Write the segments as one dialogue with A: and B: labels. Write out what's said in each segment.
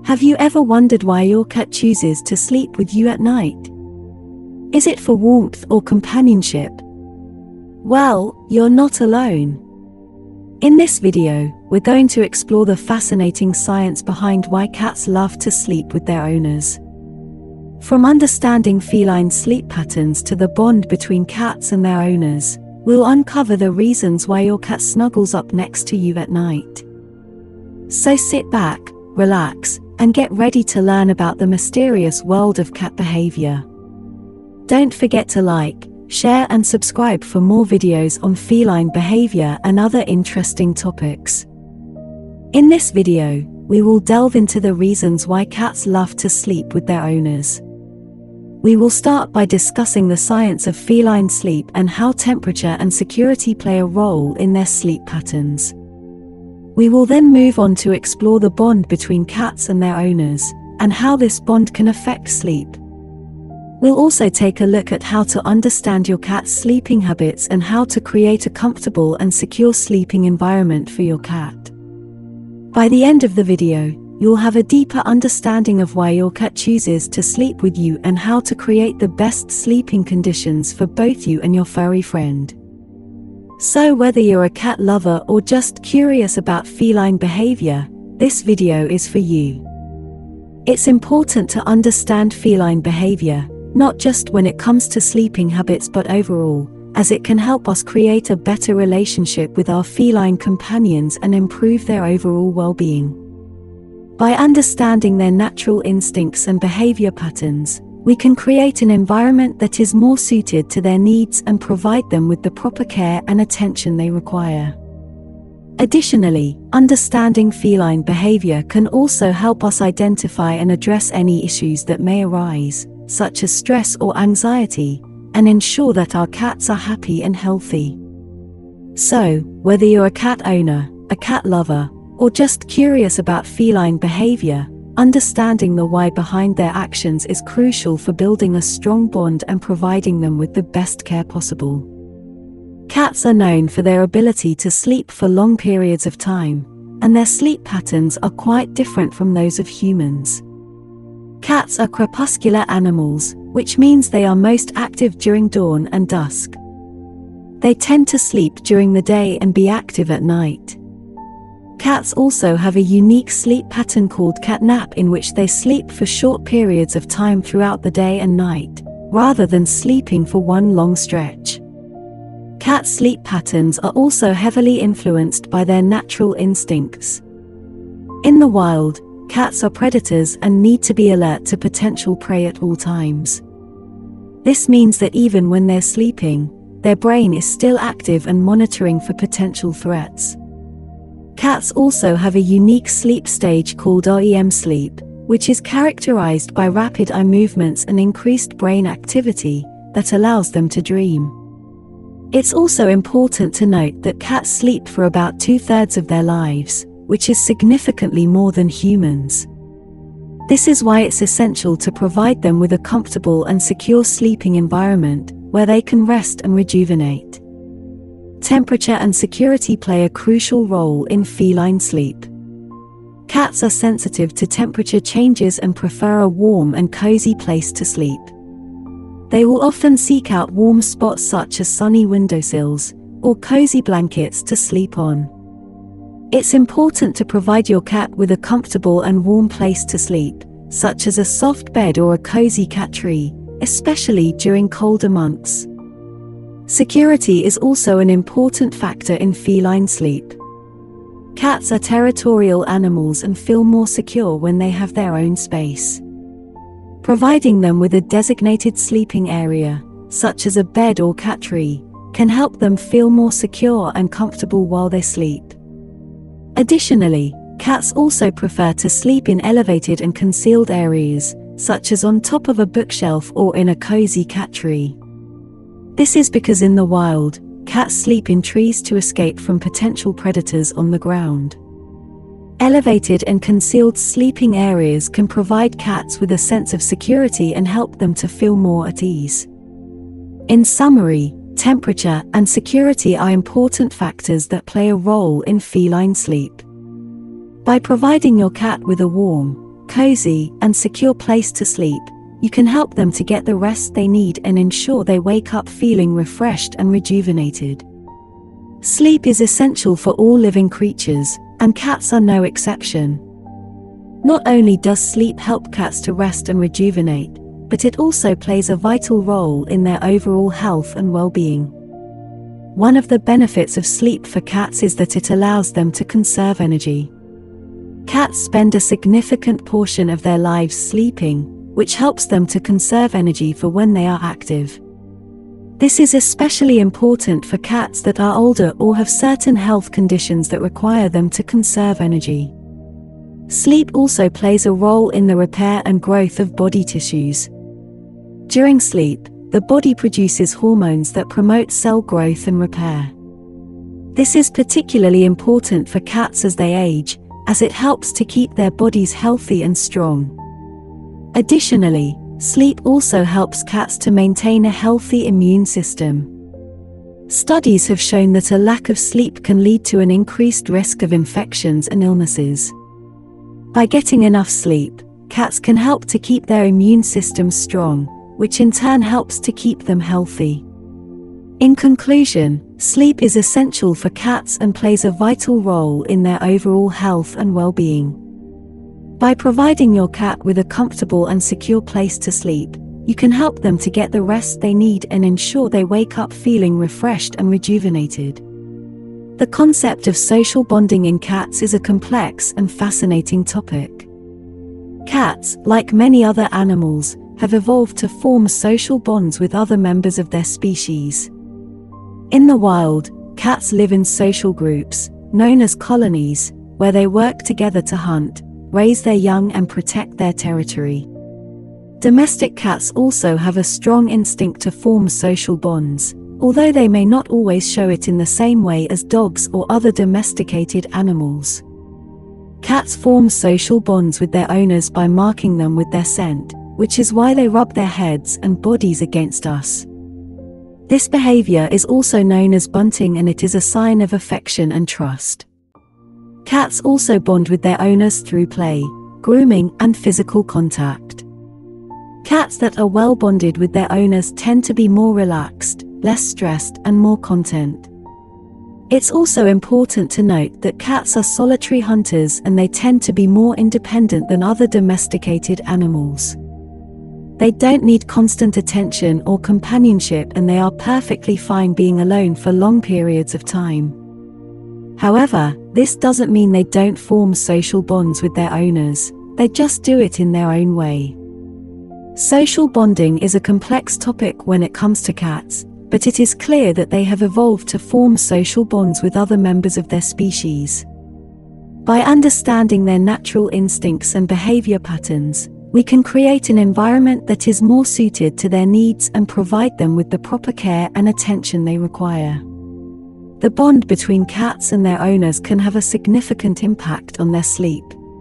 A: Have you ever wondered why your cat chooses to sleep with you at night? Is it for warmth or companionship? Well, you're not alone. In this video, we're going to explore the fascinating science behind why cats love to sleep with their owners. From understanding feline sleep patterns to the bond between cats and their owners, we'll uncover the reasons why your cat snuggles up next to you at night. So sit back, relax, and get ready to learn about the mysterious world of cat behavior. Don't forget to like, share and subscribe for more videos on feline behavior and other interesting topics. In this video, we will delve into the reasons why cats love to sleep with their owners. We will start by discussing the science of feline sleep and how temperature and security play a role in their sleep patterns. We will then move on to explore the bond between cats and their owners, and how this bond can affect sleep. We'll also take a look at how to understand your cat's sleeping habits and how to create a comfortable and secure sleeping environment for your cat. By the end of the video, you'll have a deeper understanding of why your cat chooses to sleep with you and how to create the best sleeping conditions for both you and your furry friend. So whether you're a cat lover or just curious about feline behavior, this video is for you. It's important to understand feline behavior, not just when it comes to sleeping habits but overall, as it can help us create a better relationship with our feline companions and improve their overall well-being. By understanding their natural instincts and behavior patterns, we can create an environment that is more suited to their needs and provide them with the proper care and attention they require. Additionally, understanding feline behavior can also help us identify and address any issues that may arise, such as stress or anxiety, and ensure that our cats are happy and healthy. So, whether you're a cat owner, a cat lover, or just curious about feline behavior, understanding the why behind their actions is crucial for building a strong bond and providing them with the best care possible. Cats are known for their ability to sleep for long periods of time, and their sleep patterns are quite different from those of humans. Cats are crepuscular animals, which means they are most active during dawn and dusk. They tend to sleep during the day and be active at night. Cats also have a unique sleep pattern called cat nap, in which they sleep for short periods of time throughout the day and night, rather than sleeping for one long stretch. Cat sleep patterns are also heavily influenced by their natural instincts. In the wild, cats are predators and need to be alert to potential prey at all times. This means that even when they're sleeping, their brain is still active and monitoring for potential threats. Cats also have a unique sleep stage called REM sleep, which is characterized by rapid eye movements and increased brain activity that allows them to dream. It's also important to note that cats sleep for about 2/3 of their lives, which is significantly more than humans. This is why it's essential to provide them with a comfortable and secure sleeping environment where they can rest and rejuvenate. Temperature and security play a crucial role in feline sleep. Cats are sensitive to temperature changes and prefer a warm and cozy place to sleep. They will often seek out warm spots such as sunny windowsills or cozy blankets to sleep on. It's important to provide your cat with a comfortable and warm place to sleep, such as a soft bed or a cozy cat tree, especially during colder months. Security is also an important factor in feline sleep. Cats are territorial animals and feel more secure when they have their own space. Providing them with a designated sleeping area, such as a bed or cat tree, can help them feel more secure and comfortable while they sleep. Additionally, cats also prefer to sleep in elevated and concealed areas, such as on top of a bookshelf or in a cozy cat tree. This is because in the wild, cats sleep in trees to escape from potential predators on the ground. Elevated and concealed sleeping areas can provide cats with a sense of security and help them to feel more at ease. In summary, temperature and security are important factors that play a role in feline sleep. By providing your cat with a warm, cozy, and secure place to sleep, you can help them to get the rest they need and ensure they wake up feeling refreshed and rejuvenated. Sleep is essential for all living creatures, and cats are no exception. Not only does sleep help cats to rest and rejuvenate, but it also plays a vital role in their overall health and well-being. One of the benefits of sleep for cats is that it allows them to conserve energy. Cats spend a significant portion of their lives sleeping, which helps them to conserve energy for when they are active. This is especially important for cats that are older or have certain health conditions that require them to conserve energy. Sleep also plays a role in the repair and growth of body tissues. During sleep, the body produces hormones that promote cell growth and repair. This is particularly important for cats as they age, as it helps to keep their bodies healthy and strong. Additionally, sleep also helps cats to maintain a healthy immune system. Studies have shown that a lack of sleep can lead to an increased risk of infections and illnesses. By getting enough sleep, cats can help to keep their immune systems strong, which in turn helps to keep them healthy. In conclusion, sleep is essential for cats and plays a vital role in their overall health and well-being. By providing your cat with a comfortable and secure place to sleep, you can help them to get the rest they need and ensure they wake up feeling refreshed and rejuvenated. The concept of social bonding in cats is a complex and fascinating topic. Cats, like many other animals, have evolved to form social bonds with other members of their species. In the wild, cats live in social groups, known as colonies, where they work together to hunt, raise their young and protect their territory. Domestic cats also have a strong instinct to form social bonds, although they may not always show it in the same way as dogs or other domesticated animals. Cats form social bonds with their owners by marking them with their scent, which is why they rub their heads and bodies against us. This behavior is also known as bunting, and it is a sign of affection and trust. Cats also bond with their owners through play, grooming, and physical contact. Cats that are well bonded with their owners tend to be more relaxed, less stressed, and more content. It's also important to note that cats are solitary hunters and they tend to be more independent than other domesticated animals. They don't need constant attention or companionship, and they are perfectly fine being alone for long periods of time. However, this doesn't mean they don't form social bonds with their owners, they just do it in their own way. Social bonding is a complex topic when it comes to cats, but it is clear that they have evolved to form social bonds with other members of their species. By understanding their natural instincts and behavior patterns, we can create an environment that is more suited to their needs and provide them with the proper care and attention they require. The bond between cats and their owners can have a significant impact on their sleep.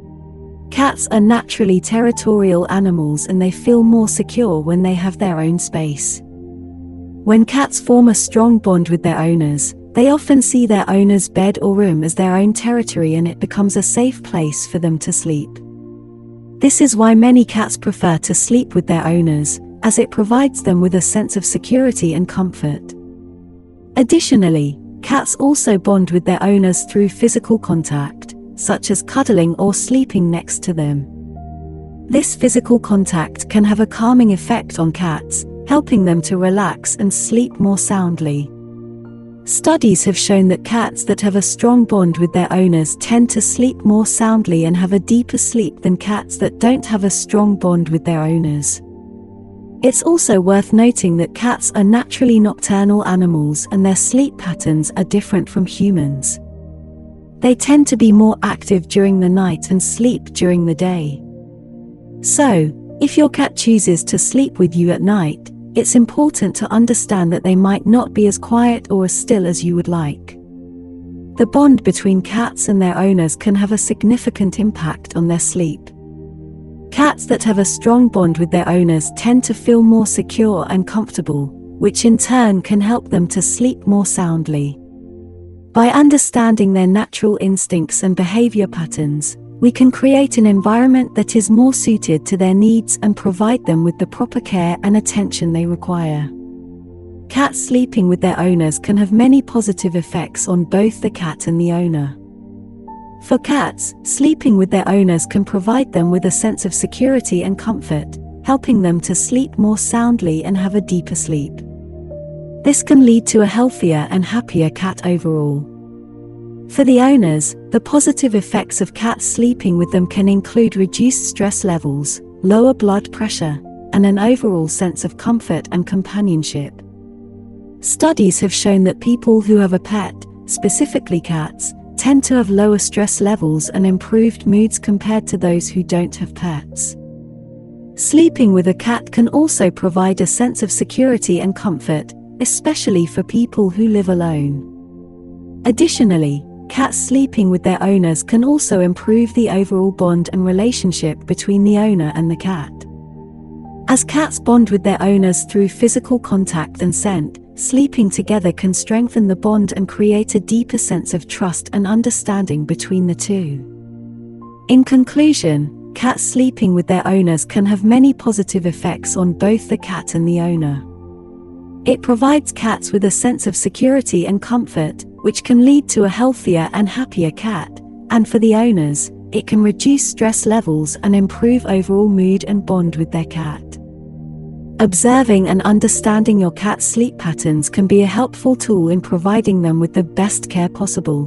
A: Cats are naturally territorial animals and they feel more secure when they have their own space. When cats form a strong bond with their owners, they often see their owner's bed or room as their own territory, and it becomes a safe place for them to sleep. This is why many cats prefer to sleep with their owners, as it provides them with a sense of security and comfort. Additionally, cats also bond with their owners through physical contact, such as cuddling or sleeping next to them. This physical contact can have a calming effect on cats, helping them to relax and sleep more soundly. Studies have shown that cats that have a strong bond with their owners tend to sleep more soundly and have a deeper sleep than cats that don't have a strong bond with their owners. It's also worth noting that cats are naturally nocturnal animals and their sleep patterns are different from humans. They tend to be more active during the night and sleep during the day. So, if your cat chooses to sleep with you at night, it's important to understand that they might not be as quiet or as still as you would like. The bond between cats and their owners can have a significant impact on their sleep. Cats that have a strong bond with their owners tend to feel more secure and comfortable, which in turn can help them to sleep more soundly. By understanding their natural instincts and behavior patterns, we can create an environment that is more suited to their needs and provide them with the proper care and attention they require. Cats sleeping with their owners can have many positive effects on both the cat and the owner. For cats, sleeping with their owners can provide them with a sense of security and comfort, helping them to sleep more soundly and have a deeper sleep. This can lead to a healthier and happier cat overall. For the owners, the positive effects of cats sleeping with them can include reduced stress levels, lower blood pressure, and an overall sense of comfort and companionship. Studies have shown that people who have a pet, specifically cats, tend to have lower stress levels and improved moods compared to those who don't have pets. Sleeping with a cat can also provide a sense of security and comfort, especially for people who live alone. Additionally, cats sleeping with their owners can also improve the overall bond and relationship between the owner and the cat. As cats bond with their owners through physical contact and scent, sleeping together can strengthen the bond and create a deeper sense of trust and understanding between the two. In conclusion, cats sleeping with their owners can have many positive effects on both the cat and the owner. It provides cats with a sense of security and comfort, which can lead to a healthier and happier cat, and for the owners, it can reduce stress levels and improve overall mood and bond with their cat. Observing and understanding your cat's sleep patterns can be a helpful tool in providing them with the best care possible.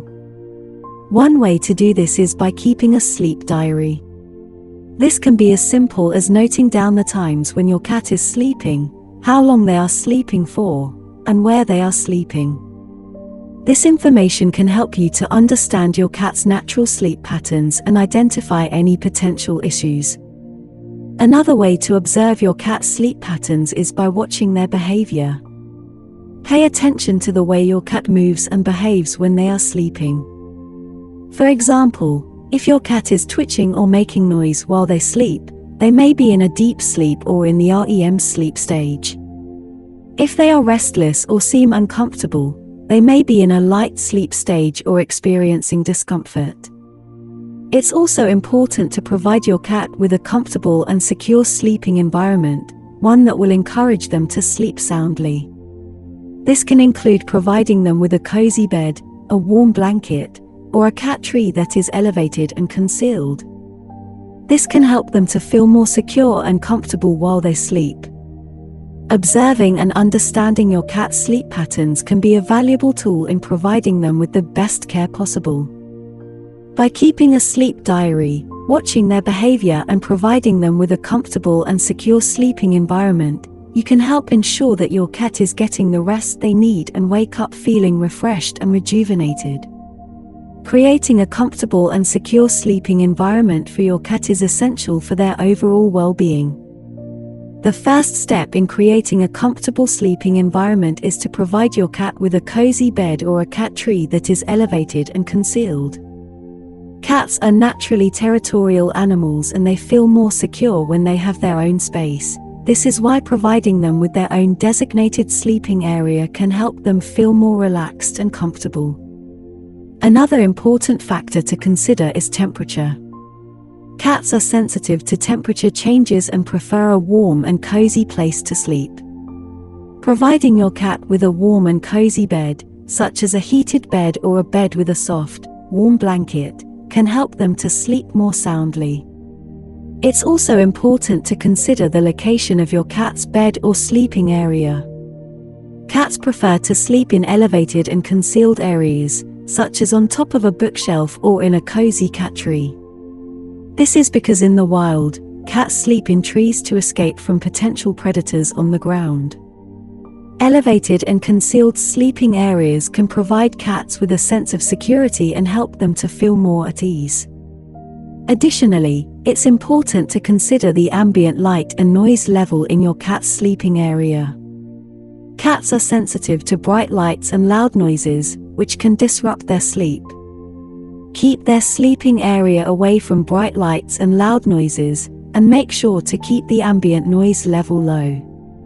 A: One way to do this is by keeping a sleep diary. This can be as simple as noting down the times when your cat is sleeping, how long they are sleeping for, and where they are sleeping. This information can help you to understand your cat's natural sleep patterns and identify any potential issues. Another way to observe your cat's sleep patterns is by watching their behavior. Pay attention to the way your cat moves and behaves when they are sleeping. For example, if your cat is twitching or making noise while they sleep, they may be in a deep sleep or in the REM sleep stage. If they are restless or seem uncomfortable, they may be in a light sleep stage or experiencing discomfort. It's also important to provide your cat with a comfortable and secure sleeping environment, one that will encourage them to sleep soundly. This can include providing them with a cozy bed, a warm blanket, or a cat tree that is elevated and concealed. This can help them to feel more secure and comfortable while they sleep. Observing and understanding your cat's sleep patterns can be a valuable tool in providing them with the best care possible. By keeping a sleep diary, watching their behavior and providing them with a comfortable and secure sleeping environment, you can help ensure that your cat is getting the rest they need and wake up feeling refreshed and rejuvenated. Creating a comfortable and secure sleeping environment for your cat is essential for their overall well-being. The first step in creating a comfortable sleeping environment is to provide your cat with a cozy bed or a cat tree that is elevated and concealed. Cats are naturally territorial animals and they feel more secure when they have their own space. This is why providing them with their own designated sleeping area can help them feel more relaxed and comfortable. Another important factor to consider is temperature. Cats are sensitive to temperature changes and prefer a warm and cozy place to sleep. Providing your cat with a warm and cozy bed, such as a heated bed or a bed with a soft, warm blanket, can help them to sleep more soundly. It's also important to consider the location of your cat's bed or sleeping area. Cats prefer to sleep in elevated and concealed areas, such as on top of a bookshelf or in a cozy cat tree. This is because in the wild, cats sleep in trees to escape from potential predators on the ground. Elevated and concealed sleeping areas can provide cats with a sense of security and help them to feel more at ease. Additionally, it's important to consider the ambient light and noise level in your cat's sleeping area. Cats are sensitive to bright lights and loud noises, which can disrupt their sleep. Keep their sleeping area away from bright lights and loud noises, and make sure to keep the ambient noise level low.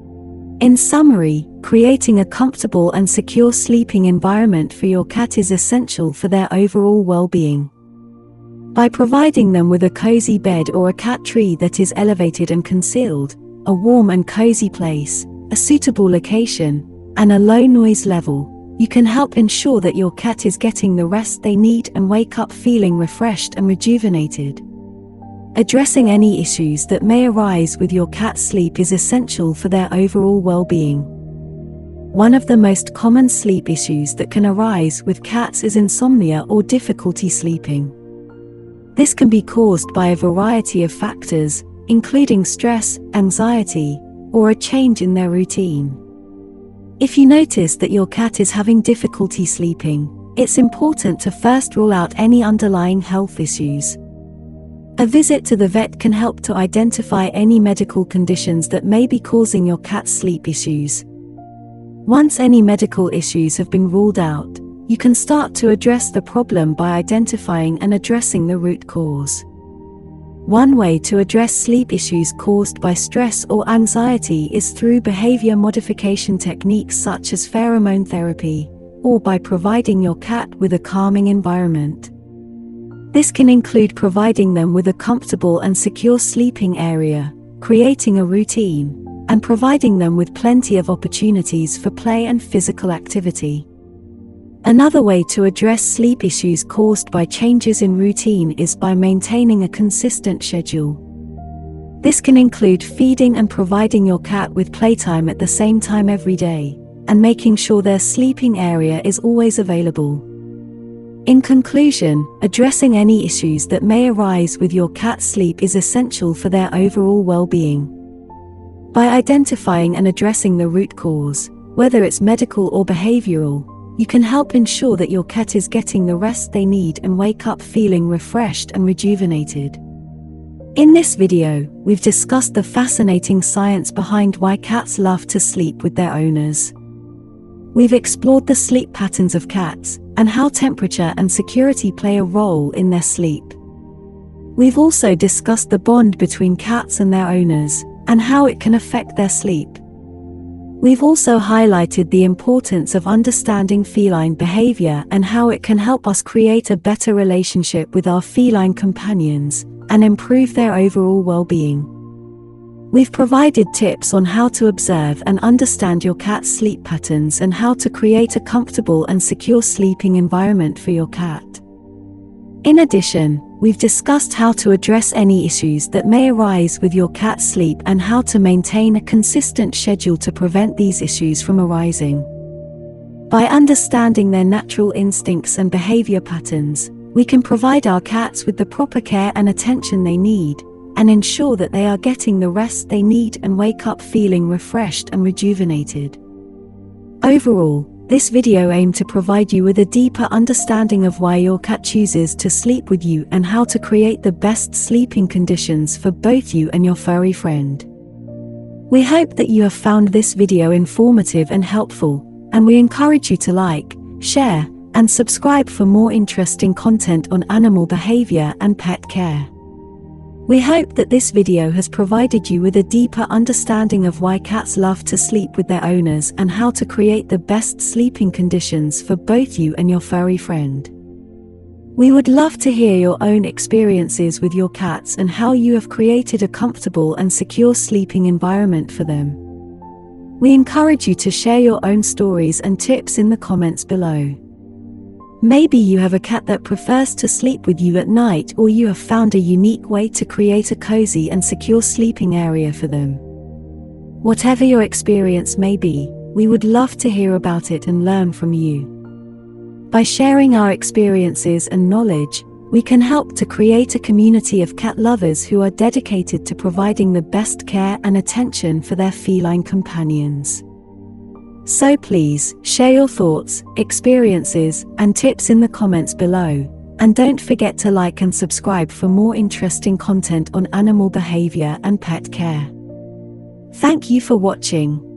A: In summary, creating a comfortable and secure sleeping environment for your cat is essential for their overall well-being. By providing them with a cozy bed or a cat tree that is elevated and concealed, a warm and cozy place, a suitable location, and a low noise level, you can help ensure that your cat is getting the rest they need and wake up feeling refreshed and rejuvenated. Addressing any issues that may arise with your cat's sleep is essential for their overall well-being. One of the most common sleep issues that can arise with cats is insomnia or difficulty sleeping. This can be caused by a variety of factors, including stress, anxiety, or a change in their routine. If you notice that your cat is having difficulty sleeping, it's important to first rule out any underlying health issues. A visit to the vet can help to identify any medical conditions that may be causing your cat's sleep issues. Once any medical issues have been ruled out, you can start to address the problem by identifying and addressing the root cause. One way to address sleep issues caused by stress or anxiety is through behavior modification techniques such as pheromone therapy, or by providing your cat with a calming environment. This can include providing them with a comfortable and secure sleeping area, creating a routine, and providing them with plenty of opportunities for play and physical activity. Another way to address sleep issues caused by changes in routine is by maintaining a consistent schedule. This can include feeding and providing your cat with playtime at the same time every day, and making sure their sleeping area is always available. In conclusion, addressing any issues that may arise with your cat's sleep is essential for their overall well-being. By identifying and addressing the root cause, whether it's medical or behavioral, you can help ensure that your cat is getting the rest they need and wake up feeling refreshed and rejuvenated. In this video, we've discussed the fascinating science behind why cats love to sleep with their owners. We've explored the sleep patterns of cats, and how temperature and security play a role in their sleep. We've also discussed the bond between cats and their owners, and how it can affect their sleep. We've also highlighted the importance of understanding feline behavior and how it can help us create a better relationship with our feline companions, and improve their overall well-being. We've provided tips on how to observe and understand your cat's sleep patterns and how to create a comfortable and secure sleeping environment for your cat. In addition, we've discussed how to address any issues that may arise with your cat's sleep and how to maintain a consistent schedule to prevent these issues from arising. By understanding their natural instincts and behavior patterns, we can provide our cats with the proper care and attention they need, and ensure that they are getting the rest they need and wake up feeling refreshed and rejuvenated. Overall, this video aimed to provide you with a deeper understanding of why your cat chooses to sleep with you and how to create the best sleeping conditions for both you and your furry friend. We hope that you have found this video informative and helpful, and we encourage you to like, share, and subscribe for more interesting content on animal behavior and pet care. We hope that this video has provided you with a deeper understanding of why cats love to sleep with their owners and how to create the best sleeping conditions for both you and your furry friend. We would love to hear your own experiences with your cats and how you have created a comfortable and secure sleeping environment for them. We encourage you to share your own stories and tips in the comments below. Maybe you have a cat that prefers to sleep with you at night, or you have found a unique way to create a cozy and secure sleeping area for them. Whatever your experience may be, we would love to hear about it and learn from you. By sharing our experiences and knowledge, we can help to create a community of cat lovers who are dedicated to providing the best care and attention for their feline companions. So please, share your thoughts, experiences, and tips in the comments below, and don't forget to like and subscribe for more interesting content on animal behavior and pet care. Thank you for watching.